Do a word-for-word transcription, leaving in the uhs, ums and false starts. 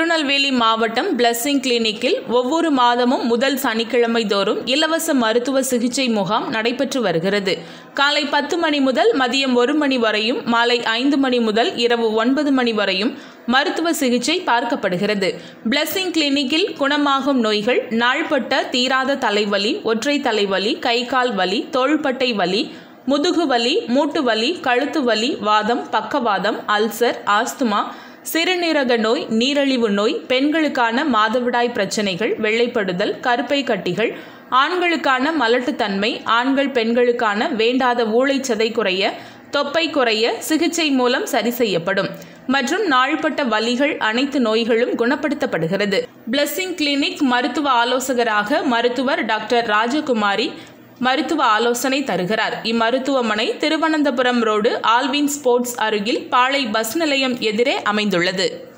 திருநெல்வேலி மாவட்டம் பிளெஸிங் கிளினிக்கில் ஒவ்வொரு மாதமும் முதல் சனிக்கிழமை தோறும் இலவச மருத்துவ சிகிச்சை முகாம் நடைபெற்று வருகிறது. காலை பத்து மணி முதல் மதியம் ஒரு மணி வரையும், மாலை ஐந்து மணி முதல் இரவு ஒன்பது மணி வரையும் மருத்துவ சிகிச்சை பார்க்கப்படுகிறது. பிளெஸிங் கிளினிக்கில் குணமாகும் நோய்கள் நாள்பட்ட தீராத தலைவலி, ஒற்றை தலைவலி, கை கால் வலி, தோள்பட்டை வலி, முதுகு வலி, மூட்டு வலி, கழுத்து வலி, வாதம், பக்கவாதம், அல்சர், ஆஸ்துமா, சிறுநீரக நோய், நீரிழிவு நோய், பெண்களுக்கான மாதவிடாய் பிரச்சனைகள், வெள்ளைப்படுதல், கருப்பை கட்டிகள், ஆண்களுக்கான மலட்டுத்தன்மை, ஆண்கள் பெண்களுக்கான வேண்டாத ஊளைச்சதை குறைய, தொப்பை குறைய சிகிச்சை மூலம் சரி செய்யப்படும் மற்றும் நாள்பட்ட வலிகள் அனைத்து நோய்களும் குணப்படுத்தப்படுகிறது. பிளெஸிங் கிளினிக் மருத்துவ ஆலோசகராக மருத்துவர் டாக்டர் ராஜகுமாரி மருத்துவ ஆலோசனை தருகிறார். இம்மருத்துவமனை திருவனந்தபுரம் ரோடு ஆல்வின் ஸ்போர்ட்ஸ் அருகில் பாளை பஸ் நிலையம் எதிரே அமைந்துள்ளது.